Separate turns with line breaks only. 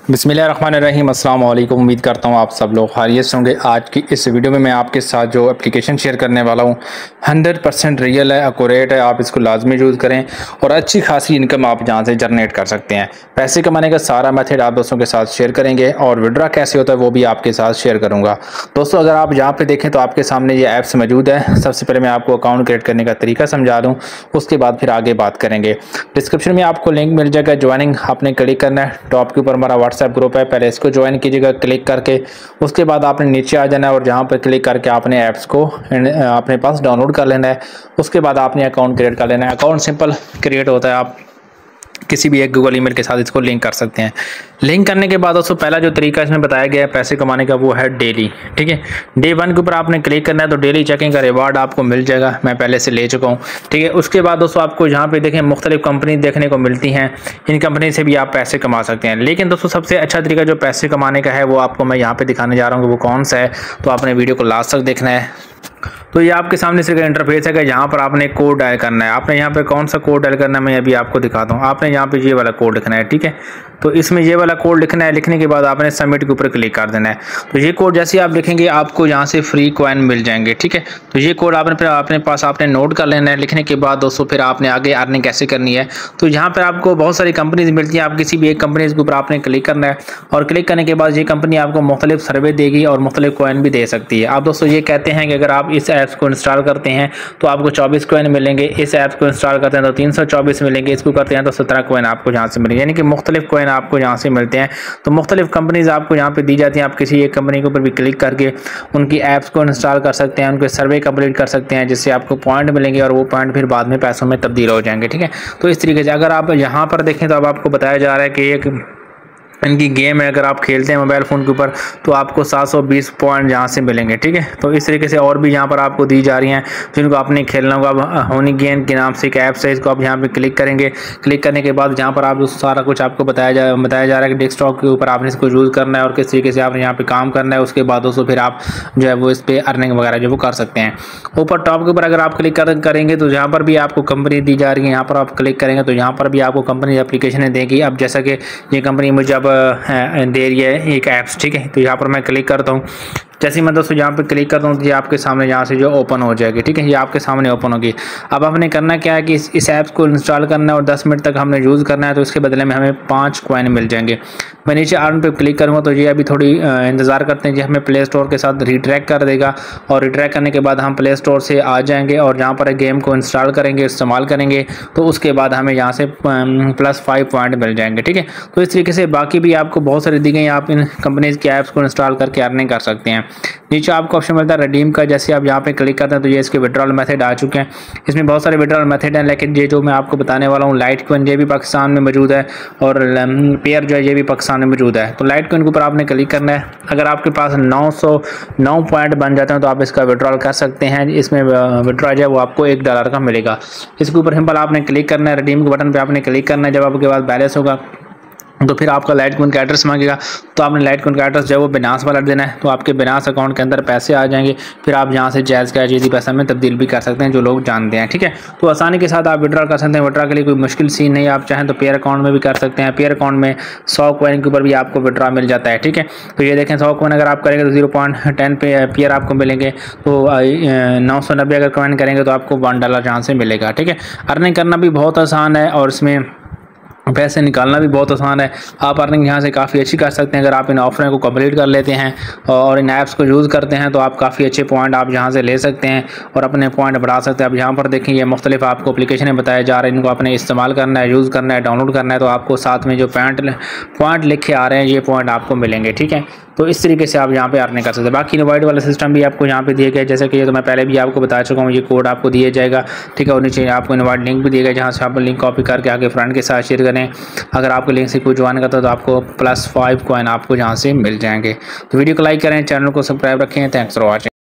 बिस्मिल्लाहिर्रहमानिर्रहीम। अस्सलाम वालेकुम। उम्मीद करता हूँ आप सब लोग खैरियत से होंगे। आज की इस वीडियो में मैं आपके साथ जो एप्लीकेशन शेयर करने वाला हूँ 100% रियल है, एक्यूरेट है। आप इसको लाजमी यूज़ करें और अच्छी खासी इनकम आप जहाँ से जनरेट कर सकते हैं। पैसे कमाने का सारा मेथड आप दोस्तों के साथ शेयर करेंगे और विड्रॉ कैसे होता है वो भी आपके साथ शेयर करूँगा। दोस्तों, अगर आप यहाँ पर देखें तो आपके सामने ये ऐप्स मौजूद है। सबसे पहले मैं आपको अकाउंट क्रिएट करने का तरीका समझा दूँ, उसके बाद फिर आगे बात करेंगे। डिस्क्रिप्शन में आपको लिंक मिल जाएगा, ज्वाइनिंग आपने क्लिक करना है। टॉप के ऊपर हमारा व्हाट्सएप ग्रुप है, पहले इसको ज्वाइन कीजिएगा क्लिक करके। उसके बाद आपने नीचे आ जाना है और जहाँ पर क्लिक करके आपने ऐप्स को अपने पास डाउनलोड कर लेना है। उसके बाद आपने अकाउंट क्रिएट कर लेना है। अकाउंट सिंपल क्रिएट होता है, आप किसी भी एक गूगल ईमेल के साथ इसको लिंक कर सकते हैं। लिंक करने के बाद दोस्तों पहला जो तरीका इसमें बताया गया है पैसे कमाने का वो है डेली। ठीक है, डे 1 के ऊपर आपने क्लिक करना है तो डेली चेकिंग का रिवार्ड आपको मिल जाएगा। मैं पहले से ले चुका हूँ। ठीक है, उसके बाद दोस्तों आपको यहाँ पे देखें मुख्तलिफ कंपनी देखने को मिलती हैं। इन कंपनी से भी आप पैसे कमा सकते हैं। लेकिन दोस्तों सबसे अच्छा तरीका जो पैसे कमाने का है वो आपको मैं यहाँ पे दिखाने जा रहा हूँ, वो कौन सा है। तो आपने वीडियो को लास्ट तक देखना है। तो ये आपके सामने सिर्फ इंटरफेस है कि यहाँ पर आपने कोड डायल करना है। आपने यहाँ पे कौन सा कोड डायल करना है मैं अभी आपको दिखाता हूँ। आपने यहाँ पे ये वाला कोड लिखना है। ठीक है, तो इसमें ये वाला कोड लिखना है। लिखने के बाद आपने सबमिट के ऊपर क्लिक कर देना है। तो ये कोड जैसे आप लिखेंगे आपको यहाँ से फ्री कॉइन मिल जाएंगे। ठीक है, तो ये कोड आपने फिर अपने पास आपने नोट कर लेना है। लिखने के बाद दोस्तों फिर आपने आगे अर्निंग कैसे करनी है, तो यहाँ पर आपको बहुत सारी कंपनीज मिलती हैं। आप किसी भी एक कंपनी के ऊपर आपने क्लिक करना है और क्लिक करने के बाद ये कंपनी आपको मुख्तलिफ सर्वे देगी और मुख्तलिफ कॉइन भी दे सकती है। आप दोस्तों ये कहते हैं कि अगर आप इस ऐप्स को इंस्टॉल करते हैं तो आपको 24 कॉइन मिलेंगे। इस ऐप को इंस्टॉल करते हैं तो 324 मिलेंगे। इसको करते हैं तो 17 कॉइन आपको यहाँ से मिलेंगे, यानी कि मुख्तलिफ कॉइन आपको यहाँ से मिलते हैं। तो मुख्तलिफ कंपनीज आपको यहाँ पे दी जाती हैं। आप किसी एक कंपनी के ऊपर भी क्लिक करके उनकी ऐप्स को इंस्टॉल कर सकते हैं, उनके सर्वे कंप्लीट कर सकते हैं, जिससे आपको पॉइंट मिलेंगे और वो पॉइंट फिर बाद में पैसों में तब्दील हो जाएंगे। ठीक है, तो इस तरीके से अगर आप यहाँ पर देखें तो अब आपको बताया जा रहा है कि एक इनकी गेम है, अगर आप खेलते हैं मोबाइल फ़ोन के ऊपर तो आपको 720 पॉइंट यहाँ से मिलेंगे। ठीक है, तो इस तरीके से और भी यहाँ पर आपको दी जा रही हैं जिनको आपने खेलना होगा। अब होनी गेम के नाम से एक ऐप्स है, इसको आप यहाँ पे क्लिक करेंगे। क्लिक करने के बाद यहाँ पर आप सारा कुछ आपको बताया जा रहा है कि डेस्कटॉप के ऊपर आपने इसको यूज़ करना है और किस तरीके से आपने यहाँ पर काम करना है। उसके बाद दोस्तों फिर आप जो है वो इस पर अर्निंग वगैरह जो वो कर सकते हैं। ऊपर टॉप के ऊपर अगर आप क्लिक करेंगे तो यहाँ पर भी आपको कंपनी दी जा रही है। यहाँ पर आप क्लिक करेंगे तो यहाँ पर भी आपको कंपनी एप्लीकेशन देगी। अब जैसा कि ये कंपनी मुझे अब दे रही है एक ऐप्स। ठीक है, तो यहाँ पर मैं क्लिक करता हूँ। जैसे मैं दोस्तों यहाँ पे क्लिक करता हूँ तो ये आपके सामने यहाँ से जो ओपन हो जाएगी। ठीक है, ये आपके सामने ओपन होगी। अब आपने करना क्या है कि इस ऐप्स को इंस्टॉल करना है और 10 मिनट तक हमने यूज़ करना है। तो इसके बदले में हमें 5 कॉइन मिल जाएंगे। मैं नीचे अर्न पे क्लिक करूँगा तो ये अभी थोड़ी इंतज़ार करते हैं। ये हमें प्ले स्टोर के साथ रिट्रैक कर देगा और रिट्रैक करने के बाद हम प्ले स्टोर से आ जाएंगे और यहाँ पर गेम को इंस्टॉल करेंगे, इस्तेमाल करेंगे, तो उसके बाद हमें यहाँ से +5 पॉइंट मिल जाएंगे। ठीक है, तो इस तरीके से बाकी भी आपको बहुत सारी दी गई, आप इन कंपनीज़ की ऐप्स को इंस्टॉल करके अर्निंग कर सकते हैं। नीचे आपको ऑप्शन मिलता है रिडीम का। जैसे आप यहाँ पे क्लिक करते हैं तो ये इसके विड्रॉल मेथड आ चुके हैं। इसमें बहुत सारे विड्रॉल मेथड हैं, लेकिन ये जो मैं आपको बताने वाला हूँ लाइट कॉइन, ये भी पाकिस्तान में मौजूद है और पेयर जो है ये भी पाकिस्तान में मौजूद है। तो लाइट कॉइन के ऊपर आपने क्लिक करना है। अगर आपके पास 909 पॉइंट बन जाते हैं तो आप इसका विड्रॉल कर सकते हैं। इसमें विड्रॉ जो है वो आपको $1 का मिलेगा। इसके ऊपर सिंपल आपने क्लिक करना है, रिडीम के बटन पर आपने क्लिक करना है। जब आपके पास बैलेंस होगा तो फिर आपका लाइट कॉइन का एड्रेस मांगेगा, तो आपने लाइट कॉइन का एड्रेस जो है वो बिनास वाला देना है। तो आपके बिनास अकाउंट के अंदर पैसे आ जाएंगे। फिर आप यहाँ से जायज़ का JD पैसा में तब्दील भी कर सकते हैं, जो लोग जानते हैं। ठीक है, तो आसानी के साथ आप विड्रॉ कर सकते हैं। विड्रॉ के लिए कोई मुश्किल सीन नहीं। आप चाहें तो पेयर अकाउंट में भी कर सकते हैं। पेयर अकाउंट में 100 कॉइन के ऊपर भी आपको विड्रॉ मिल जाता है। ठीक है, तो ये देखें 100 कॉइन अगर आप करेंगे तो 0.10 पे पेयर आपको मिलेंगे। तो 990 अगर कॉइन करेंगे तो आपको $1 यहाँ से मिलेगा। ठीक है, अर्निंग करना भी बहुत आसान है और इसमें पैसे निकालना भी बहुत आसान है। आप अर्निंग यहाँ से काफ़ी अच्छी कर सकते हैं। अगर आप इन ऑफर को कंप्लीट कर लेते हैं और इन ऐप्स को यूज़ करते हैं तो आप काफ़ी अच्छे पॉइंट आप यहाँ से ले सकते हैं और अपने पॉइंट बढ़ा सकते हैं। अब यहाँ पर देखें ये मुख्तलिफ आपको एप्लीकेशन बताए जा रहे हैं, इनको आपने इस्तेमाल करना है, यूज़ करना है, डाउनलोड करना है। तो आपको साथ में जो पॉइंट लिखे आ रहे हैं ये पॉइंट आपको मिलेंगे। ठीक है, तो इस तरीके से आप यहाँ पे अर्निंग कर सकते हैं। बाकी इनवाइट वाला सिस्टम भी आपको यहाँ पे दिए गए, जैसे कि ये तो मैं पहले भी आपको बता चुका हूँ। ये कोड आपको दिया जाएगा। ठीक है, और नीचे आपको इनवाइट लिंक भी दिया गया, जहाँ से आप लिंक कॉपी करके आगे फ्रेंड के साथ शेयर करें। अगर आपको लिंक से कोई ज्वाइन करता है तो आपको +5 कॉइन आपको यहाँ से मिल जाएंगे। तो वीडियो को लाइक करें, चैनल को सब्सक्राइब रखें। Thanks for watching.